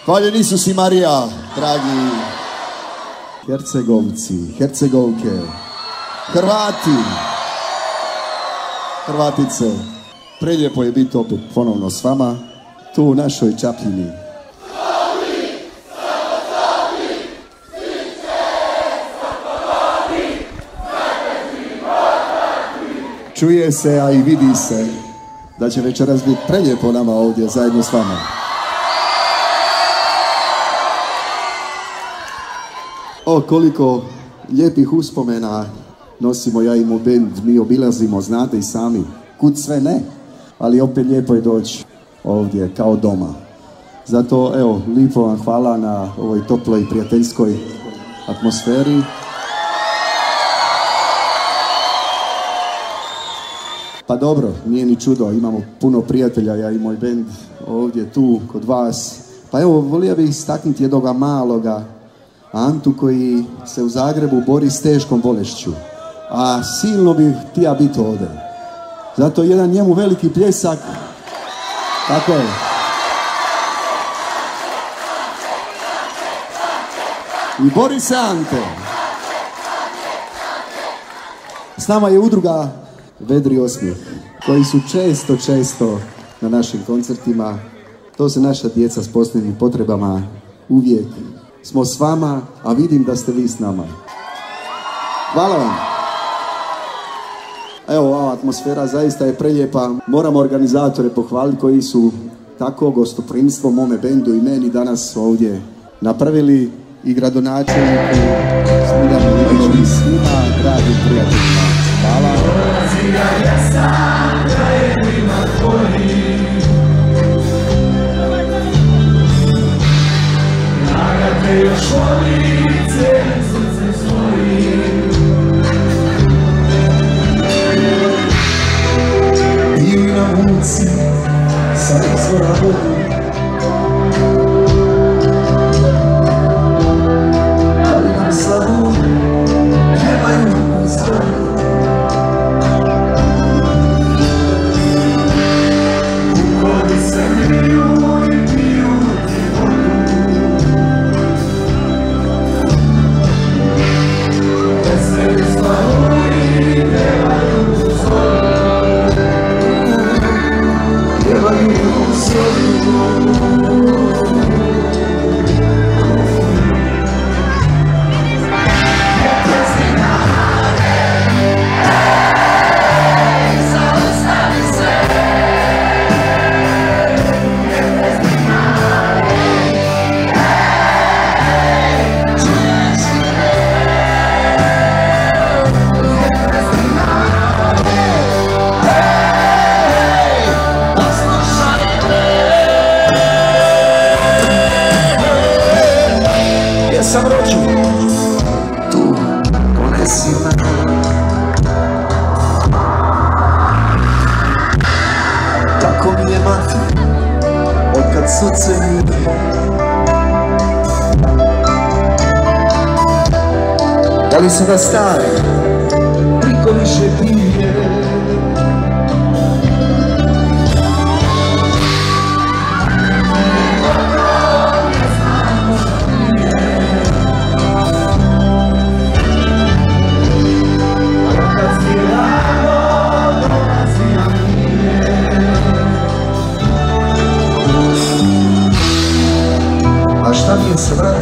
Hvaljen Isus i Marija, dragi Hercegovci, Hercegovke, Hrvati, Hrvatice. Prelijepo je biti opet ponovno s vama, tu u našoj Čapljini. Čuje se, a i vidi se da će večeras biti prelijepo nama ovdje zajedno s vama. O, koliko lijepih uspomena nosimo ja i moj bend, mi obilazimo, znate i sami, kud sve ne, ali opet lijepo je doći ovdje kao doma. Zato, evo, lijepo vam hvala na ovoj toploj prijateljskoj atmosferi. Pa dobro, nije ni čudo, imamo puno prijatelja, ja i moj bend ovdje tu kod vas. Pa evo, volio bih istaknuti jednoga maloga Antu koji se u Zagrebu bori s teškom bolešću, a silno bih htio biti ovdje. Zato jedan njemu veliki pljesak. Tako je. I bori se Ante. S nama je udruga Vedri osmijeh, koji su često na našim koncertima. To su naša djeca s posebnim potrebama. Uvijek smo s vama, a vidim da ste vi s nama. Hvala vam. Evo, ova atmosfera zaista je prelijepa. Moramo organizatore pohvaliti koji su tako gostoprimstvo mome bendu i meni danas ovdje napravili, i gradonačelniku Smiljanu Iliću i svima dragim prijateljima. Hvala. Još voli cijelim srcem svojim. Bili na ulici, sad izvora vodu, ali nam slavu nemaju izvoru. U vodi se griju i piju ti vodu. Sam rođen tu, ponesi me. Tako mi je mati, otkad srce nije. Da li se da stari, priko više pije. A šta mi je se vrati?